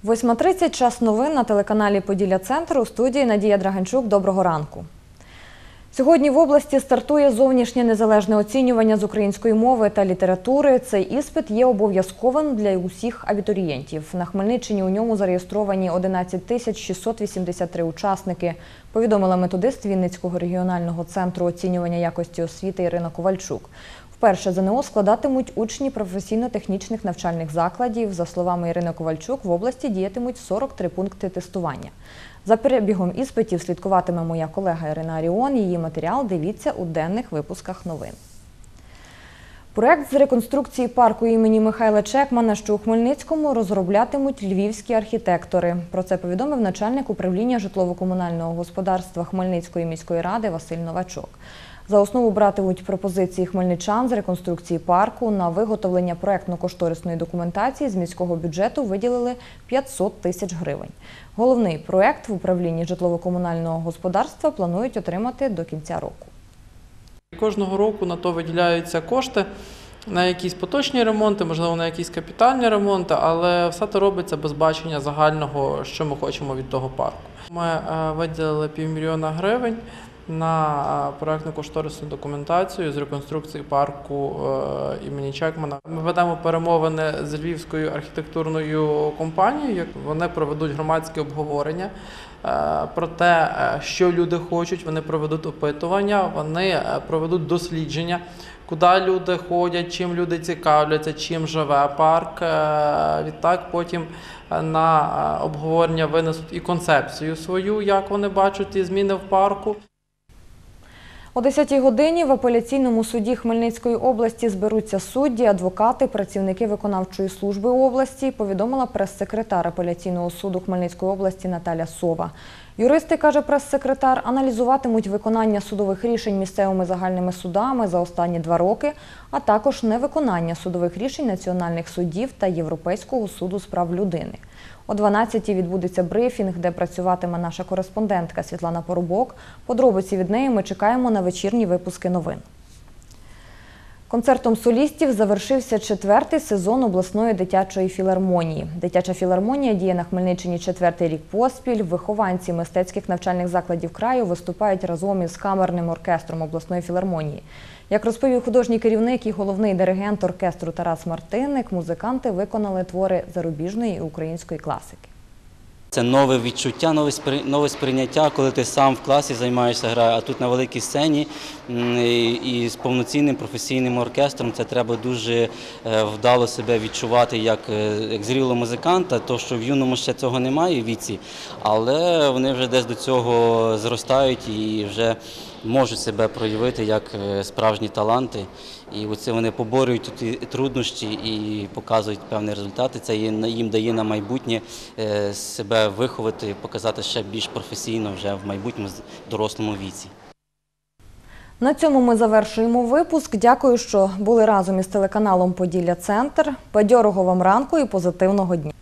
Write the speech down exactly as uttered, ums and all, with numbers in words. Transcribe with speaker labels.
Speaker 1: восьма тридцять, час новин на телеканалі «Поділля-Центр», у студії Надія Драганчук. Доброго ранку. Сьогодні в області стартує зовнішнє незалежне оцінювання з української мови та літератури. Цей іспит є обов'язковим для усіх абітурієнтів. На Хмельниччині у ньому зареєстровані одинадцять тисяч шістсот вісімдесят три учасники, повідомила методист Вінницького регіонального центру оцінювання якості освіти Ірина Ковальчук. Вперше ЗНО складатимуть учні професійно-технічних навчальних закладів. За словами Ірини Ковальчук, в області діятимуть сорок три пункти тестування. За перебігом іспитів слідкуватиме моя колега Ірина Аріон. Її матеріал дивіться у денних випусках новин. Проект з реконструкції парку імені Михайла Чекмана, що у Хмельницькому, розроблятимуть львівські архітектори. Про це повідомив начальник управління житлово-комунального господарства Хмельницької міської ради Василь Новачок. За основу братимуть пропозиції хмельничан з реконструкції парку. На виготовлення проєктно-кошторисної документації з міського бюджету виділили п'ятсот тисяч гривень. Головний проєкт в управлінні житлово-комунального господарства планують отримати до кінця року.
Speaker 2: Кожного року на то виділяються кошти на якісь поточні ремонти, можливо, на якісь капітальні ремонти, але все це робиться без бачення загального, що ми хочемо від того парку. Ми виділили півмільйона гривень на проєктно-кошторисну документацію з реконструкції парку імені Чекмана. Ми ведемо перемовини з Львівською архітектурною компанією. Вони проведуть громадське обговорення про те, що люди хочуть, вони проведуть опитування, вони проведуть дослідження, куди люди ходять, чим люди цікавляться, чим живе парк. Відтак потім на обговорення винесуть і концепцію свою, як вони бачать ті зміни в парку.
Speaker 1: О десятій годині в апеляційному суді Хмельницької області зберуться судді, адвокати, працівники виконавчої служби області, повідомила прес-секретар апеляційного суду Хмельницької області Наталя Сова. Юристи, каже прес-секретар, аналізуватимуть виконання судових рішень місцевими загальними судами за останні два роки, а також невиконання судових рішень національних судів та Європейського суду з прав людини. О дванадцятій відбудеться брифінг, де працюватиме наша кореспондентка Світлана Поробок. Подробиці від неї ми чекаємо на вечірні випуски новин. Концертом солістів завершився четвертий сезон обласної дитячої філармонії. Дитяча філармонія діє на Хмельниччині четвертий рік поспіль. Вихованці мистецьких навчальних закладів краю виступають разом із камерним оркестром обласної філармонії. Як розповів художній керівник і головний диригент оркестру Тарас Мартинник, музиканти виконали твори зарубіжної і української класики.
Speaker 3: Це нове відчуття, нове сприйняття, коли ти сам в класі займаєшся грою, а тут на великій сцені і з повноцінним професійним оркестром це треба дуже вдало себе відчувати як, як зрілого музиканта, то що в юному ще цього немає в віці, але вони вже десь до цього зростають і вже можуть себе проявити як справжні таланти. І оце вони поборюють ті труднощі і показують певні результати. Це їм дає на майбутнє себе виховати, показати ще більш професійно вже в майбутньому дорослому віці.
Speaker 1: На цьому ми завершуємо випуск. Дякую, що були разом із телеканалом «Поділля-Центр». Бадьорого вам ранку і позитивного дня.